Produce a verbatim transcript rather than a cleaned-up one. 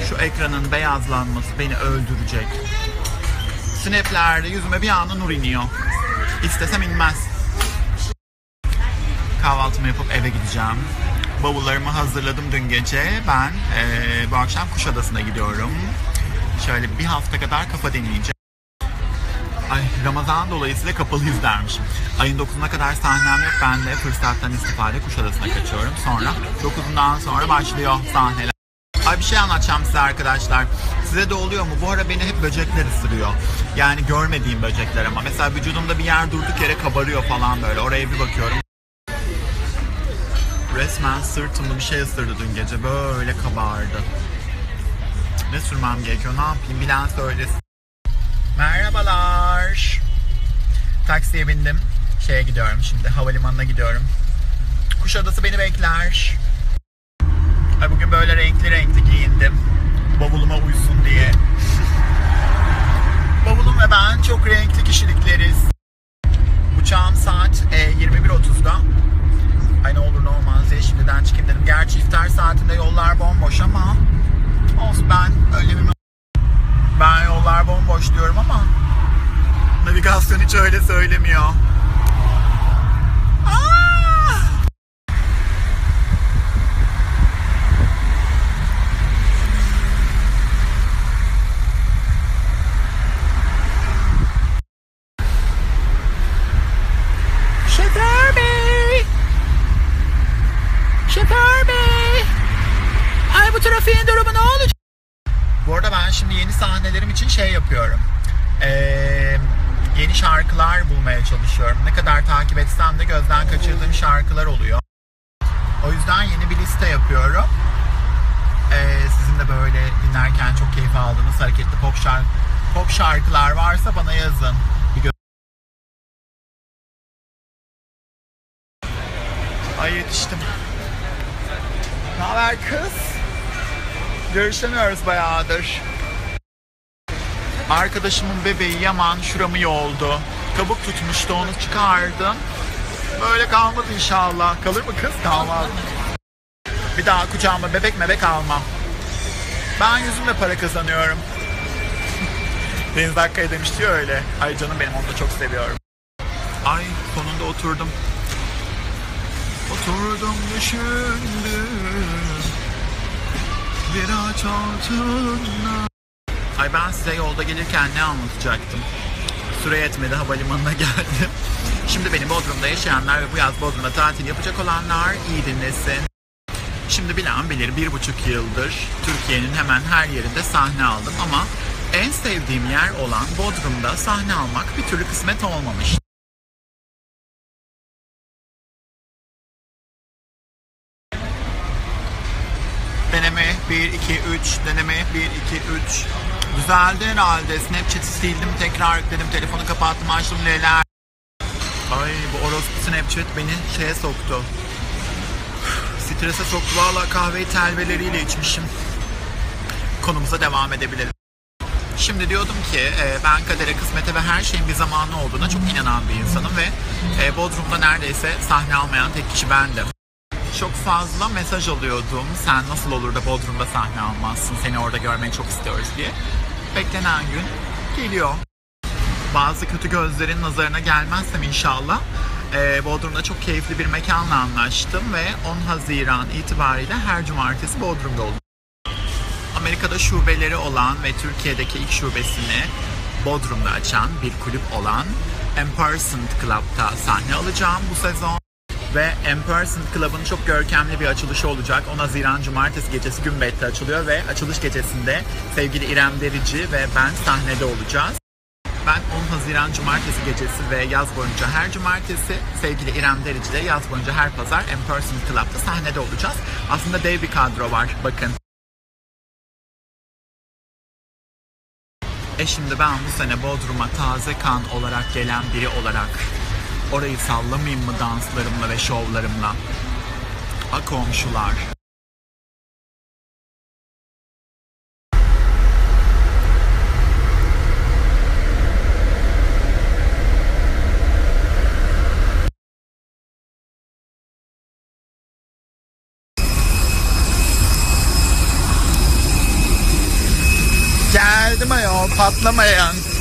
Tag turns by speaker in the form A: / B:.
A: Şu ekranın beyazlanması beni öldürecek. Snap'lerde yüzüme bir anda nur iniyor. İstesem inmez. Kahvaltımı yapıp eve gideceğim. Bavullarımı hazırladım dün gece. Ben ee, bu akşam Kuşadası'na gidiyorum. Şöyle bir hafta kadar kafa dinleyeceğim. Ay, Ramazan dolayısıyla kapalıyız dermişim. Ayın dokuzuna kadar sahnem yok. Ben de fırsattan istifade Kuşadası'na kaçıyorum. Sonra dokuzundan sonra başlıyor sahneler. Ay, bir şey anlatacağım size arkadaşlar. Size de oluyor mu? Bu ara beni hep böcekler ısırıyor. Yani görmediğim böcekler ama. Mesela vücudumda bir yer durduk yere kabarıyor falan böyle. Oraya bir bakıyorum. Resmen sırtımda bir şey ısırdı dün gece. Böyle kabardı. Ne sürmem gerekiyor? Ne yapayım? Bilen söylesin. Merhabalar. Taksiye bindim. Şeye gidiyorum şimdi. Havalimanına gidiyorum. Kuşadası beni bekler. Ay, bugün böyle renkli renkli giyindim. Bavuluma uysun diye. Bavulum ve ben çok renkli kişilikleriz. Uçağım saat e, yirmi bir otuzda. Ay, ne olur ne olmaz diye şimdiden çıkayım dedim. Gerçi iftar saatinde yollar bomboş ama olsun, ben öyle bir ben yollar bomboş diyorum ama navigasyon hiç öyle söylemiyor. Aa! Şoför bey! Şoför bey! Ay, bu trafiğin durumu ne olacak? Bu arada ben şimdi yeni sahnelerim için şey yapıyorum. Ee, yeni şarkılar bulmaya çalışıyorum. Ne kadar takip etsem de gözden kaçırdığım şarkılar oluyor. O yüzden yeni bir liste yapıyorum. Ee, sizin de böyle dinlerken çok keyif aldığınız hareketli pop, şarkı, pop şarkılar varsa bana yazın. Bir Ay, yetiştim. Ne haber kız? Görüşemiyoruz bayağıdır. Arkadaşımın bebeği Yaman şuramı yoldu. Kabuk tutmuştu, onu çıkardım. Böyle kalmadı inşallah. Kalır mı kız? Kalmaz. Bir daha kucağıma bebek mebek almam. Ben yüzümle para kazanıyorum. Deniz Akkaya demişti ya öyle. Ay canım benim, onu da çok seviyorum. Ay, sonunda oturdum. Oturdum düşündüm. Bir ağaç altında. Ay, ben size yolda gelirken ne anlatacaktım? Süre yetmedi, havalimanına geldim. Şimdi beni Bodrum'da yaşayanlar ve bu yaz Bodrum'da tatil yapacak olanlar iyi dinlesin. Şimdi bilen bilir, bir buçuk yıldır Türkiye'nin hemen her yerinde sahne aldım ama en sevdiğim yer olan Bodrum'da sahne almak bir türlü kısmet olmamış. Deneme bir iki üç, deneme bir iki üç. Düzeldi herhalde. Snapchat'i sildim, tekrar yükledim, telefonu kapattım, açtım neler. Ay, bu orospu Snapchat beni şeye soktu. Strese soktu. Valla kahveyi telveleriyle içmişim. Konumuza devam edebilelim. Şimdi diyordum ki ben kadere, kısmete ve her şeyin bir zamanı olduğuna çok inanan bir insanım ve Bodrum'da neredeyse sahne almayan tek kişi bendim. Çok fazla mesaj alıyordum. Sen nasıl olur da Bodrum'da sahne almazsın? Seni orada görmeyi çok istiyoruz diye. Beklenen gün geliyor. Bazı kötü gözlerin nazarına gelmezsem inşallah e, Bodrum'da çok keyifli bir mekanla anlaştım ve on Haziran itibariyle her cumartesi Bodrum'da olacağım. Amerika'da şubeleri olan ve Türkiye'deki ilk şubesini Bodrum'da açan bir kulüp olan Ampersand Club'ta sahne alacağım bu sezon. Ve Ampersand Club'ın çok görkemli bir açılışı olacak. on Haziran Cumartesi gecesi Gümbet'te açılıyor ve açılış gecesinde sevgili İrem Derici ve ben sahnede olacağız. Ben on Haziran Cumartesi gecesi ve yaz boyunca her cumartesi, sevgili İrem Derici de yaz boyunca her pazar Ampersand Club'da sahnede olacağız. Aslında dev bir kadro var, bakın. E şimdi ben bu sene Bodrum'a taze kan olarak gelen biri olarak orayı sallamayayım mı danslarımla ve şovlarımla? Ha komşular. ayol patlamayan.